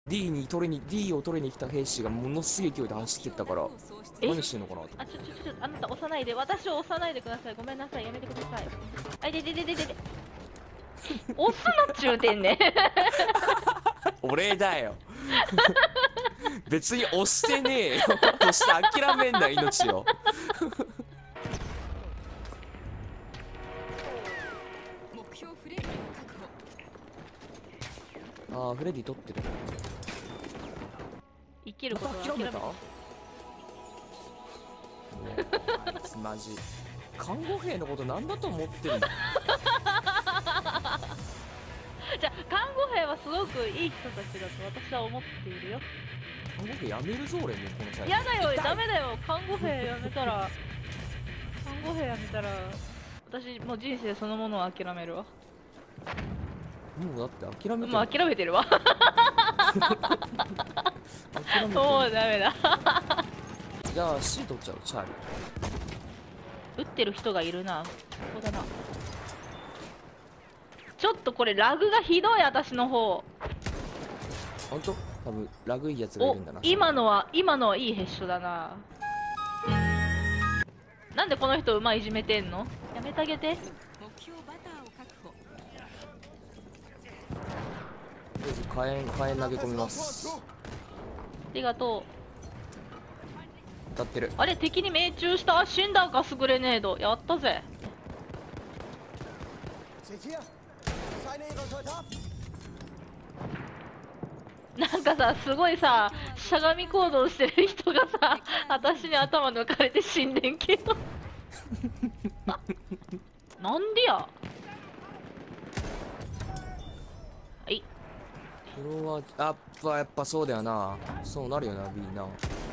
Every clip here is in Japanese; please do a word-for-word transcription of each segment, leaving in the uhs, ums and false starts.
D に取りに D を取りに来た兵士がものすげえ勢いで走ってったから何してんのかなと。 あ、ちょちょちょ、あなた押さないで、私を押さないでください。ごめんなさい、やめてください。あいでででででで。押すなっちゅうてんねん。 俺だよ。別に押してねえよ。そして諦めんな命を。 目標フレディを確保。 ああフレディ取ってる。 生きることは諦めた。 マジ看護兵のことなんだと思ってるの。 じゃあ看護兵はすごくいい人たちだと私は思っているよ。 看護兵やめるぞ俺もうこの際。 やだよ、ダメだよ。看護兵やめたら看護兵やめたら私もう人生そのものを諦めるわ。 もうだって諦めてる。 もう諦めてるわ。 諦めてる。 もうダメだ。 じゃあ C 取っちゃう。チャーリー撃ってる人がいるな。ここだな。ちょっとこれラグがひどい、私の方。 ほんと多分ラグいいやつがいおるんだな。 今のは今のはいいヘッショだな。なんでこの人馬いじめてんの。やめてあげて。 目標バターを確保。 とりあえず火炎火炎投げ込みます。 ありがと当たってる。 う。あれ敵に命中した。死んだ。ガスグレネードやったぜ。なんかさ、すごいさ、しゃがみ行動してる人がさ、私に頭抜かれて死んでんけど。なんでや。はい。 フロアやっぱやっぱそうだよな。そうなるよな B な。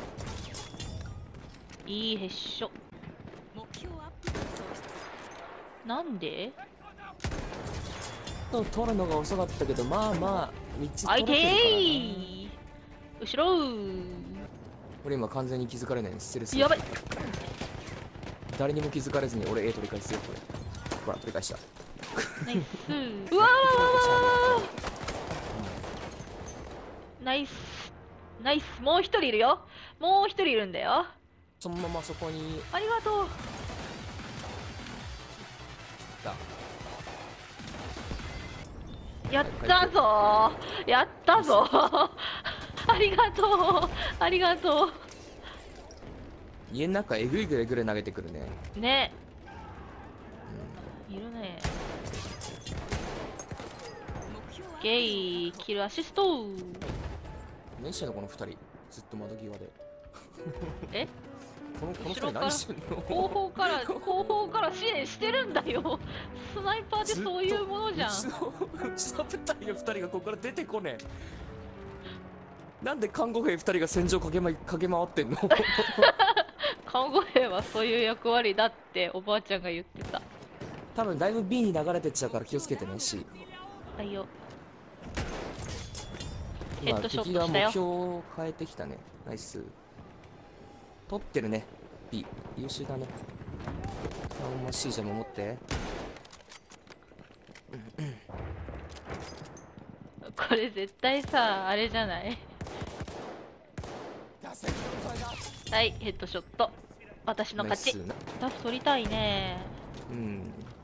いいへっしょ。 目標アップが喪失。 なんでと取るのが遅かったけど、まあまあみっつ相取れてるからな。 手ー後ろー。 俺今完全に気づかれないステルス。 やばい。 誰にも気づかれずに俺 A 取り返すよこれ。ほら取り返した。 ナイスー。うわーわーわー。ナイスナイス。もう一人いるよ。もう一人いるんだよ。 そのままそこにありがとう。 だ。 やったぞー。やったぞー。ありがとう。ありがと家の中えぐいぐらいぐらい投げてくるね。 う。ね。いるね。 目標はゲイキルアシストー。 何してんのこの二人。ずっと窓際で。 えこのこの二人後ろから何してんの。 後方から後方から支援してるんだよ。スナイパーってそういうものじゃん。 うちのうちの部隊の二人がここから出てこねえ。なんで看護兵二人が戦場駆け,、ま、駆け回ってんの。 看護兵はそういう役割だっておばあちゃんが言ってた。 多分だいぶ B に流れてっちゃうから気をつけてね。 C はいよ。ヘ今ッドショッ敵がトしたよ。 目標を変えてきたね。ナイス。取ってるね B 優秀だね。あんま C じゃ守って。 これ絶対さあれじゃない。はいヘッドショット。私の勝ち。 ナイスな。 ダフ取りたいね。 うん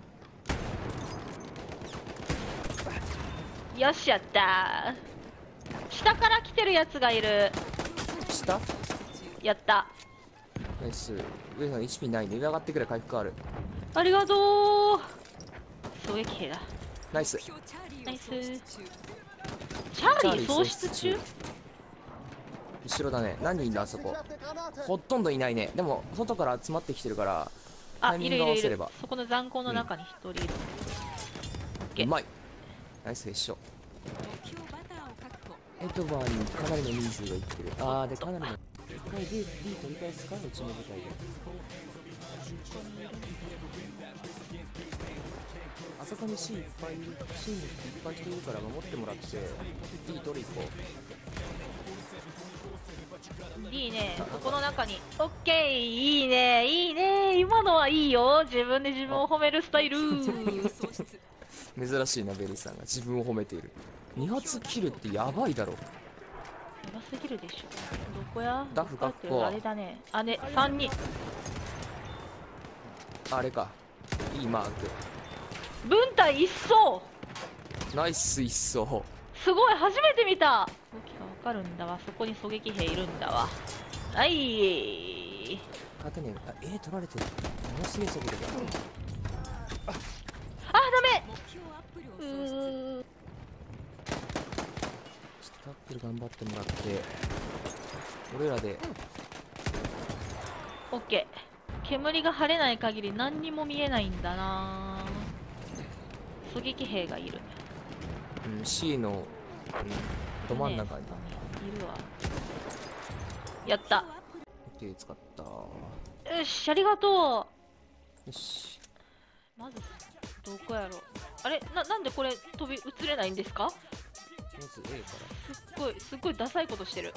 よしやったー。下から来てるやつがいる。 下やった。 ナイス。上さん エイチピー ないんで上上がってくれ。回復ある。 ありがとう。狙撃兵だ。 ナイス。 目標チャーリーをナイス喪失中。 チャーリー喪失中。 後ろだね。何人いんだあそこ。ほとんどいないね。でも外から集まってきてるからタあいイミングるいるいる合わせれば。。 そこの残光の中に一人いる。 うまい。ナイスでしょ。 目標バターを確保。 エドバーにかなりの人数がいってる。あーでかなりの一回 D, D 取り返すかうちの部隊で。あそこに C いっぱいいる。 C にいっぱい人いるから守ってもらって D 取り行こう。 いいね。ここの中に。オッケー。いいね。いいね。今のはいいよ。自分で自分を褒めるスタイル。 喪失。 珍しいなベリーさんが自分を褒めている。に発切るってやばいだろ。 きるでしょ。どこや？ ダフどこやってる学校あれだね。あね、さんにん。 あれか。いいマーク。 分隊一掃。 ナイス一掃。 すごい、初めて見た。動きがわかるんだわ。そこに狙撃兵いるんだわ。はい。 勝てねえ。あ、えー、取られてる。ものすげえ速度だ。 あ、ダメ。 目標アップう量喪失。 ー。 タックル頑張ってもらって、俺らで。 オッケー。煙が晴れない限り何にも見えないんだな。狙撃兵がいる。 うん、C の、うん、ど真ん中に。 ねいるわ。やった。 オッケー、使った。よよし、ありがとし。 う。まず、どこやろ。あれな、なんでこれ飛び移れないんですか？ まず A かすっごい、すっごいダサいことしてる。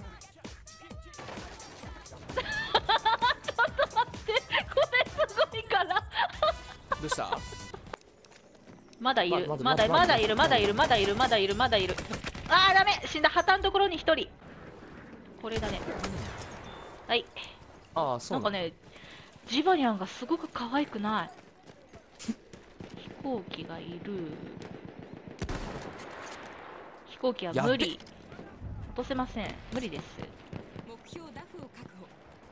ちょっと待って、これすごいから。 ら。どうした？ まだいる、 まままだ、 だまだまだいる、まだいる、まだいる、まだいる、まだいる。あー、ダメ、死んだ。旗のところに一人。これだね。はい。 ああ、そうなんだ。 なんかね、ジバニャンがすごく可愛くない。飛行機がいる。飛行機は無理。落とせません。無理です。 目標ダフを確保。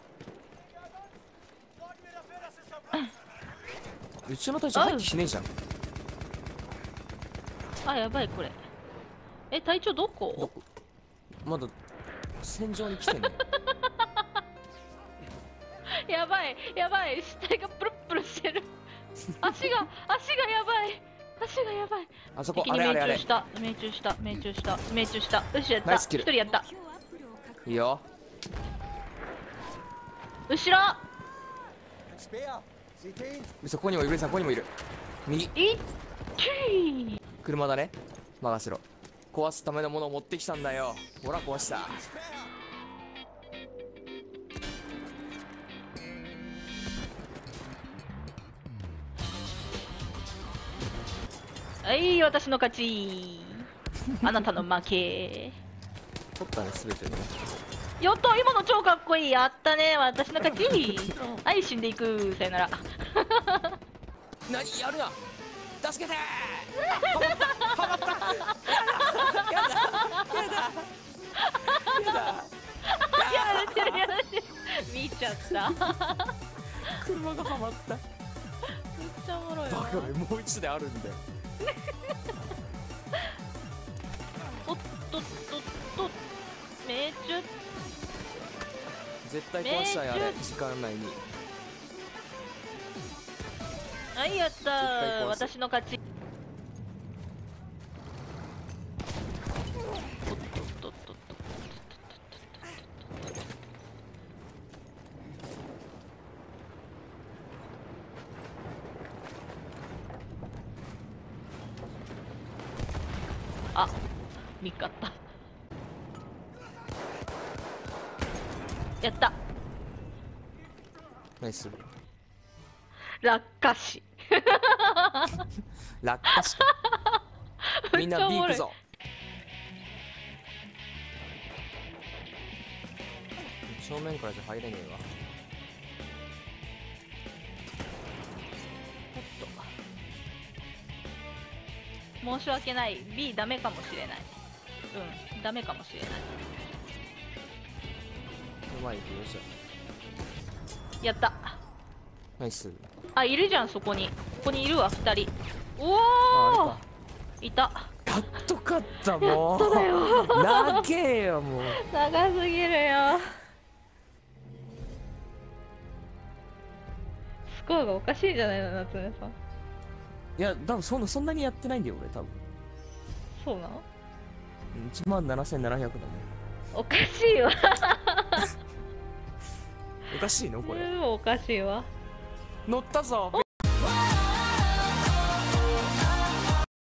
うちの隊長入ってきてねえじゃん。 あ、やばい、これ。え、隊長どどこ？ こまだ戦場に来てねやばい、やばい。死体がプルプルしてる。足が、足がやばい。足がやばい。 あそこ、 敵にあれあれあれ命中し。た。命中した。命中した。命中した。よし、やった。 ナイスキル一人やった目。標アップ量確保。 いいよ。 後ろ。 そこにもいる、そこにもいる。右、 いっきー。 車だね。任せろ。壊すためのものを持ってきたんだよ。ほら、壊した。 はい、私の勝ち。あなたの負け。 取ったね、すべてね。 やった、今の超かっこいい。やったね、私の勝ち。はい、死んでいく。さよなら。 何やるな。助けてー。はまったはまった。やだやだやだやられてる、やられてる。見ちゃった。めっ車がはまった。 ちゃおもろいわ。 バカめ、もう一台あるんだよ。 おっとっとっと。命中。 絶対壊したい、あれ。時間内に。 はい、やった絶対ー。 壊す私の勝ち。おっとっとっとっと。あ、見っかった。やった。 ナイス。 落下死。 落下しか。みんな B 行くぞ。正面からじゃ入れねえわ。 おっと。申し訳ない。B ダメかもしれない。うん、ダメかもしれない。 うまいよ、じゃやった。 あ。ナイス。 あ、いるじゃん、そこに。ここにいるわ、二人。おあ、 おあいた。 れか。やっと勝った、もう。 やっとだよ長えよ、もう。 長すぎるよ。スコアがおかしいじゃないの、夏目さん。 いや、多分そんな、そんなにやってないんだよ、俺、多分。 そうなの？ いちまんななせんななひゃくだもん。 おかしいわ。 おかしいのこれ。 これもおかしいわ。 乗ったぞ。